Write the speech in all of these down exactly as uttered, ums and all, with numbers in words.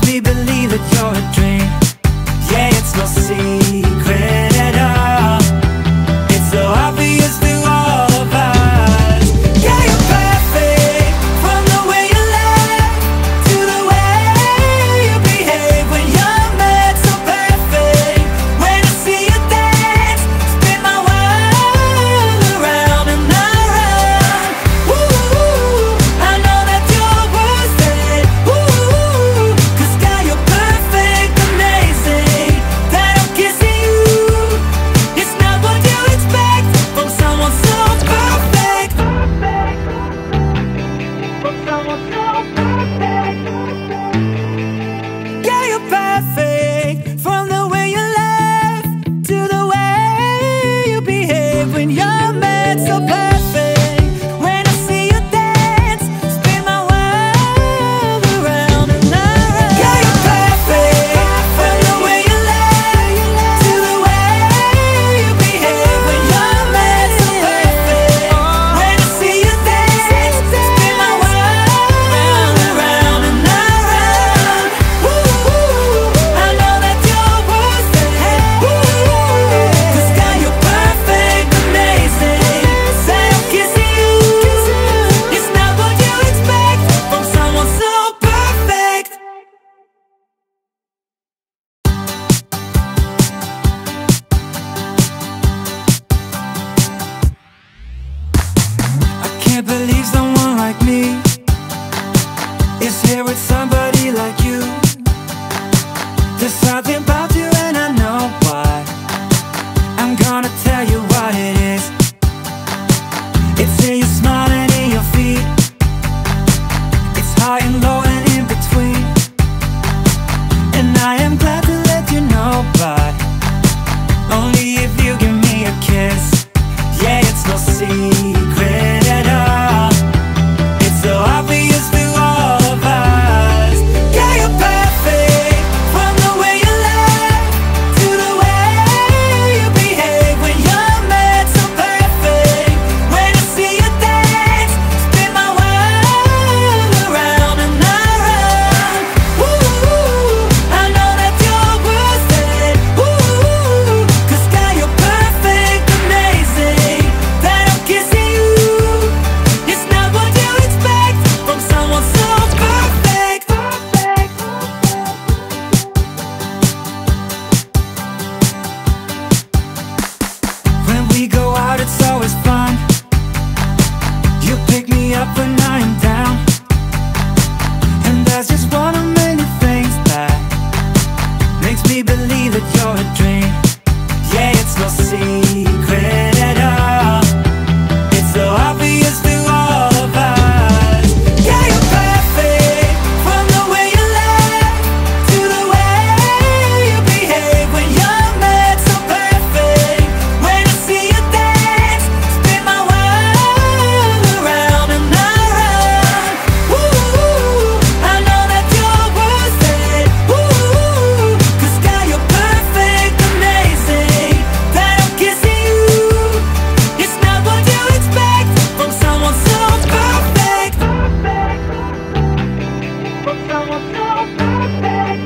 me believe that you're a dream. Yeah, it's no secret at all. It's so obvious to all of us. Yeah, you're perfect, from the way you laugh to the way you behave when you're mad. So perfect, when I see you dance, spin my world around and around. Ooh, I know that you're worth it. Ooh, 'cause girl, you're perfect, amazing. That I'm kissing you, it's not what you expect from someone so perfect. From someone so perfect. Yeah, you're perfect, from the way you laugh to the way you behave when you're mad. So perfect, when I see you dance, spin my world around and around. Yeah, you're perfect, from the way you laugh to the way you behave when you're mad. So perfect, when I see you dance, spin my world around and around. Ooh, I know that you're worth it. Ooh, 'cause girl, you're perfect, amazing. Say I'm kissing you, it's not what you expect from someone so perfect. I can't believe someone like me is here with somebody like you. There's something about you and I know why. I'm gonna tell you what it is. It's in your smile and in your feet. It's high and low and in between. And I am glad to let you know, but only if you give me a kiss. Yeah, it's no secret at all. It's so obvious to all of us. Yeah, you're perfect, from the way you laugh to the way you behave when you're mad. So perfect, when I see you dance, spin my world around and around. Ooh, I know that you're worth it. Ooh, 'cause girl, you're perfect, amazing. That I'm kissing you, it's not what you expect from someone so perfect. When we go out, it's always fun. You pick me up when I am down, and that's just one of many things that makes me believe that you're a dream. Yeah, it's no secret at all. It's so obvious to all of us. Yeah, you're perfect, from the way you laugh to the way you behave when you're mad. So perfect, when I see you dance, spin my world around and around. Ooh, I know that you're worth it. Ooh, 'cause girl, you're perfect, amazing. That I'm kissing you, it's not what you expect from someone so perfect. From someone so perfect.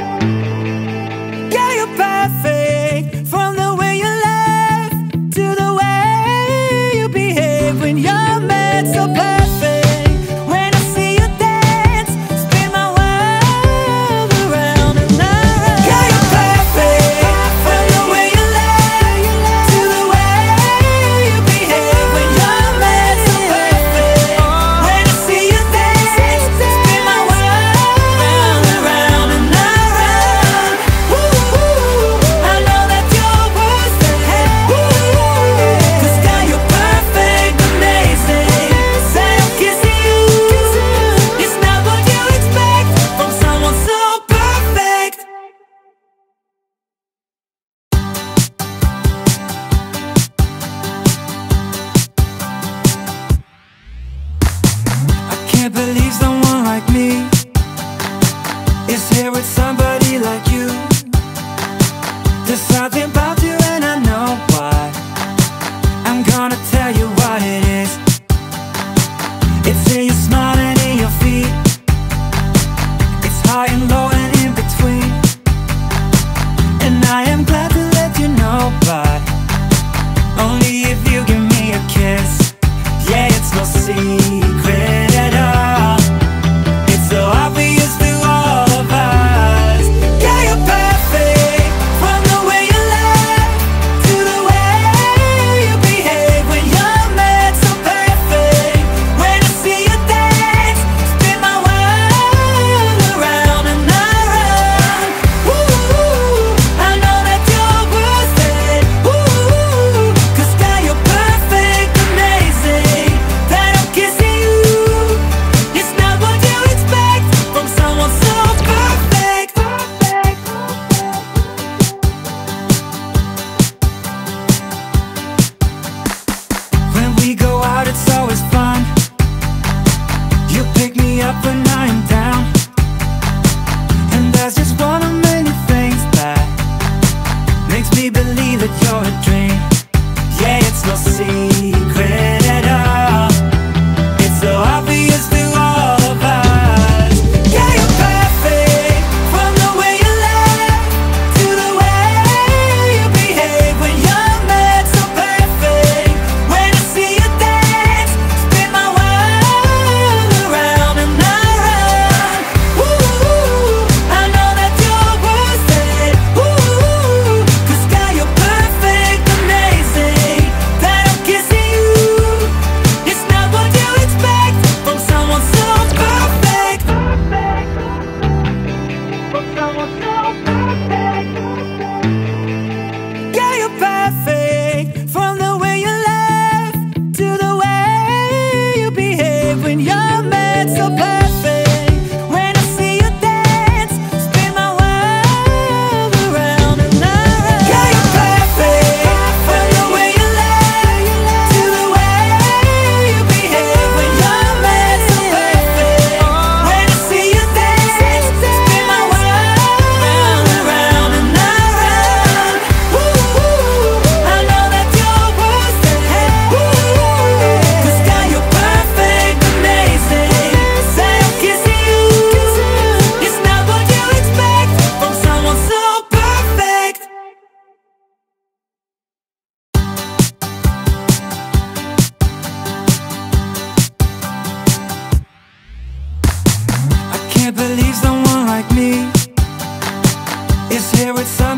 Yeah, you're perfect, from the way you laugh to the way you behave when you're mad. So perfect, when I see you dance, spin my world around and around. Yeah, you're perfect, from the way you laugh to the way you behave when you're mad. So perfect, when I see you dance, spin my world around and around. Ooh, I know that you're worth it. Ooh, 'cause girl, you're perfect, amazing. Say I'm kissing you, it's not what you expect from someone so perfect. I can't believe someone like me is here with somebody like you. There's something about you and I know why. I'm gonna tell you what it is. It's in your smile and in your feet. It's high and low and Cause just one of many things that makes me believe that you're a dream. Yeah, it's no secret at all. It's so obvious to all of us. Yeah, you're perfect, from the way you laugh to the way you behave when you're mad. So perfect, when I see you dance, spin my world around and around. Ooh, I know that you're worth it. Ooh, 'cause girl, you're perfect, amazing. That I'm kissing you, it's not what you expect from someone so perfect. From someone so perfect. Yeah, you're perfect, from the way you laugh to the way you behave when you're mad. So perfect, when I see you dance, spin my world around and around. Yeah, you're perfect, from the way you laugh to the way you behave when you're mad. So perfect, when I see you dance, spin my world around and around. Ooh, I know that you're worth it. Ooh, 'cause girl, you're perfect, amazing. Say I'm kissing you, it's not what you expect from someone so perfect. I can't believe someone like me is here with some